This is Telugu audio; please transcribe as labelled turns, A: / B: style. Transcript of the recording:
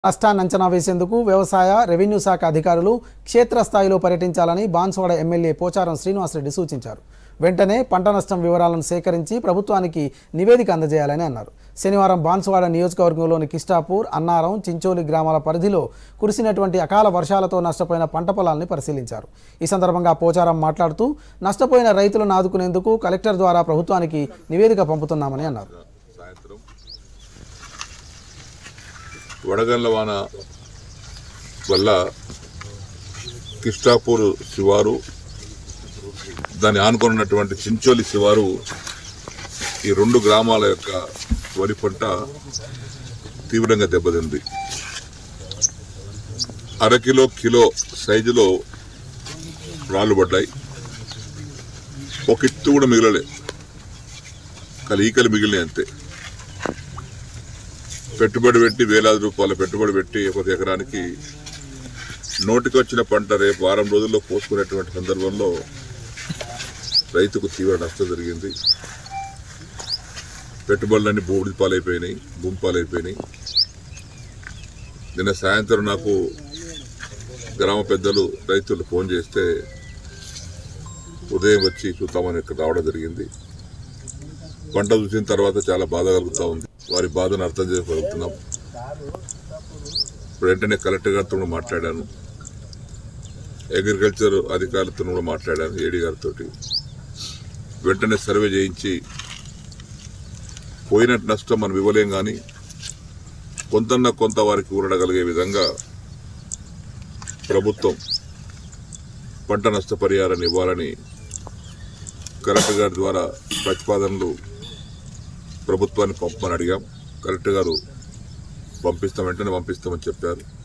A: నష్టాన్ని అంచనా వేసేందుకు వ్యవసాయ రెవెన్యూ శాఖ అధికారులు క్షేత్రస్థాయిలో పర్యటించాలని బాన్సువాడ ఎమ్మెల్యే పోచారం శ్రీనివాసరెడ్డి సూచించారు. వెంటనే పంట నష్టం వివరాలను సేకరించి ప్రభుత్వానికి నివేదిక అందజేయాలని అన్నారు. శనివారం బాన్సువాడ నియోజకవర్గంలోని కిష్టాపూర్, అన్నారం, చించోలి గ్రామాల పరిధిలో కురిసినటువంటి అకాల వర్షాలతో నష్టపోయిన పంట పొలాలను పరిశీలించారు. ఈ సందర్భంగా పోచారం మాట్లాడుతూ నష్టపోయిన రైతులను ఆదుకునేందుకు కలెక్టర్ ద్వారా ప్రభుత్వానికి నివేదిక పంపుతున్నామని అన్నారు.
B: వడగండ్ల వాన వల్ల కిష్టాపూర్ శివారు, దాన్ని ఆనుకున్నటువంటి చించోలి శివారు, ఈ రెండు గ్రామాల యొక్క వరి పంట తీవ్రంగా దెబ్బతింది. అరకిలో కిలో సైజులో రాళ్ళు పడ్డాయి. ఒక ఇత్తు కూడా మిగలలే, ఈకలు మిగిలినాయి అంతే. పెట్టుబడి పెట్టి వేలాది రూపాయల పెట్టుబడి పెట్టి ఒక ఎకరానికి నోటికి వచ్చిన పంట రేపు వారం రోజుల్లో కోసుకునేటువంటి సందర్భంలో రైతుకు తీవ్ర నష్టం జరిగింది. పెట్టుబడులన్నీ భూమి పాలైపోయినాయి. నిన్న సాయంత్రం నాకు గ్రామ పెద్దలు రైతులు ఫోన్ చేస్తే ఉదయం వచ్చి చూద్దామని ఇక్కడ రావడం జరిగింది. పంట చూసిన తర్వాత చాలా బాధ కలుగుతూ ఉంది. వారి బాధను అర్థం చేసుకోగలుగుతున్నాం. ఇప్పుడు వెంటనే కలెక్టర్ గారితో కూడా మాట్లాడాను, అగ్రికల్చర్ అధికారులతో కూడా మాట్లాడాను, ఏడీ గారితో. వెంటనే సర్వే చేయించి పోయిన నష్టం మనం ఇవ్వలేం, కానీ కొంత వారికి ఊరడగలిగే విధంగా ప్రభుత్వం పంట నష్టపరిహారాన్ని ఇవ్వాలని కలెక్టర్ గారి ద్వారా ప్రతిపాదనలు ప్రభుత్వాన్ని పంపమని అడిగాం. కలెక్టర్ గారు వెంటనే పంపిస్తామని చెప్పారు.